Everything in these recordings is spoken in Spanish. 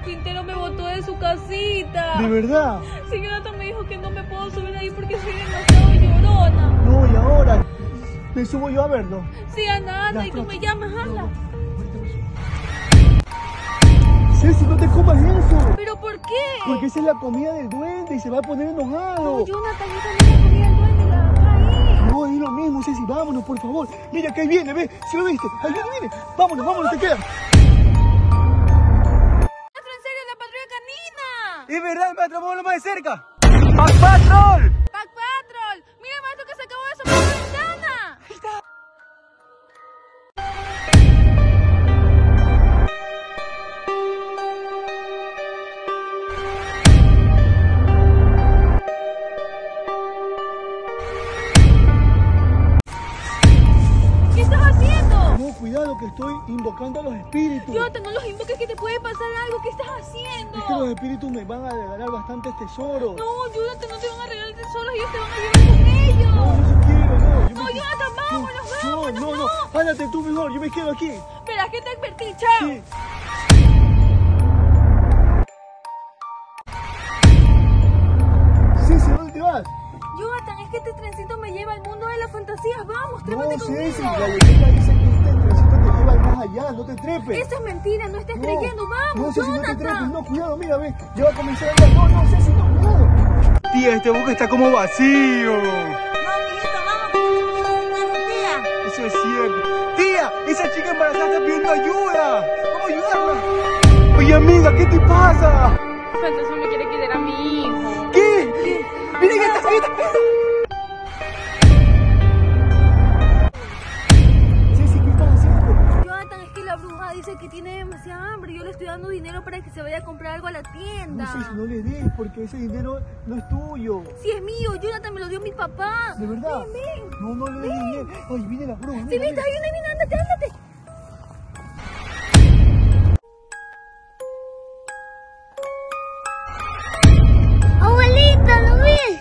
carpintero me botó de su casita. ¿De verdad? Sí, Jonathan me dijo que no me puedo subir ahí porque soy demasiado llorona. No, y ahora me subo yo a verlo. Sí, anda, y tú me llamas, anda. Ceci, no te comas eso. ¿Pero por qué? Porque esa es la comida del duende y se va a poner enojado. No, Jonathan, esa no es la comida del duende, la agarra ahí. No, es lo mismo, Ceci, vámonos, por favor. Mira que ahí viene, ve, ¿sí lo viste? Ahí viene. Vámonos, te queda. Maestro, en serio, la patrulla canina. Es verdad, maestro, vámonos más de cerca. ¡Pac Patrol! Pac Patrol, mira, maestro, que se acabó de asomar la ventana. Ahí está. ¿Qué estás haciendo? No, cuidado que estoy invocando a los espíritus. Jonathan, no los invoques, que te puede pasar algo. ¿Qué estás haciendo? Es que los espíritus me van a regalar bastantes tesoros. No, Jonathan, no te van a regalar tesoros, ellos te van a llevar con ellos. No, yo sí quiero, no. No, Jonathan, vámonos, No. Ándate tú mejor, yo me quedo aquí. Espera, que te advertí, chao. Sí. Ceci, ¿dónde te vas? Jonathan, es que este trencito me lleva al mundo de las fantasías. Vamos, No, trépate Ceci, conmigo. la leyenda dice que este trencito te lleva al más allá, no te trepes. Eso es mentira, no estés No. creyendo. Vamos, No, Ceci, no te Jonathan. trepes, no, cuidado, mira, ve, ya va a comenzar a hablar. No, Ceci, no, cuidado. Tía, este buque está como vacío. No, mijito, vamos, tía. Eso es cierto. Tía, esa chica embarazada está pidiendo ayuda. Vamos a ayudarla. Oye, amiga, ¿qué te pasa? Fantasma me quiere quitar a mi hijo. ¿Qué? Mira que está. Ceci, ¿qué estás haciendo? Jonathan, es que la bruja dice que tiene demasiada hambre. Yo le estoy dando dinero para que se vaya a comprar algo a la tienda. No, Ceci, no le des porque ese dinero no es tuyo. Si es mío, Jonathan me lo dio mi papá. ¿De verdad? Ven. No le des dinero. Ay, viene la bruja. Sí, mira, viste, mira. ahí viene, ándate. Abuelita, ¿lo ves?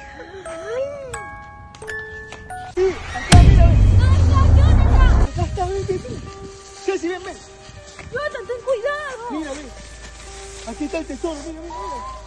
Sí, acá, mira, ven. Jonathan. Acá está, ven. Ceci, ven. Jonathan, ten cuidado. Mira, ven. Aquí está el tesoro, mira.